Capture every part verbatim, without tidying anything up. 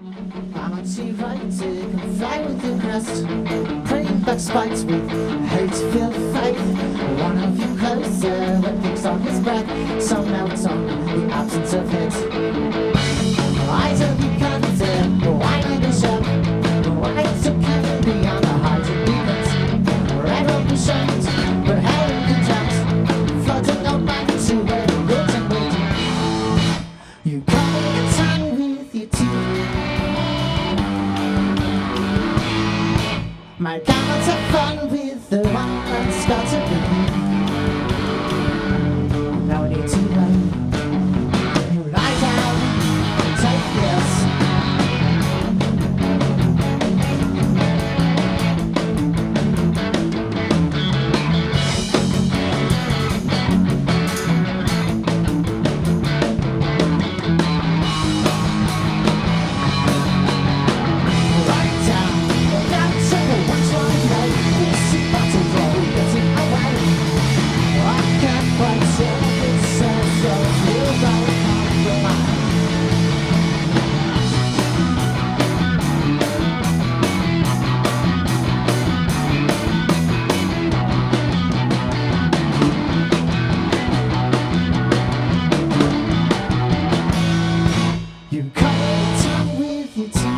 I'm too right to comply with the crest. Praying back spikes with hate-filled faith. One of you closer when things on his back. Somehow it's on the absence of hit. Eyes of you content, why did it shut? Why so can be on the height of beacons? Red open shines, but hell in contracts. Floating on back to where the goods and waiting. You come in the tongue with your teeth. My camels have fun with the one that's got to be. Now we need to run. You lie down and take this. You cut your tongue with your teeth.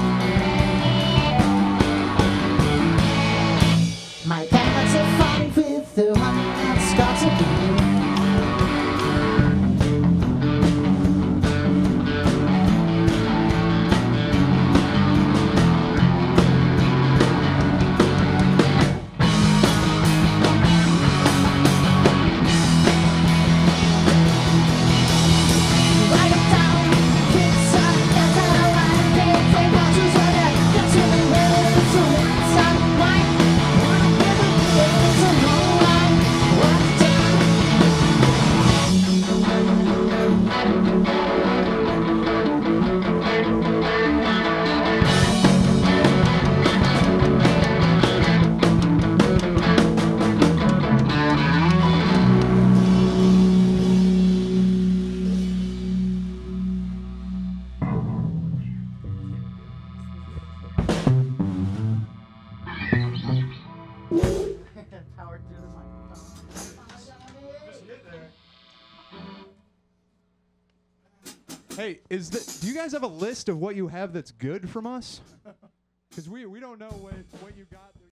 My parents have fun with the one that's got to be. Power through the microphone. Just get there. Hey, is the, do you guys have a list of what you have that's good from us? Because we we don't know what what you got.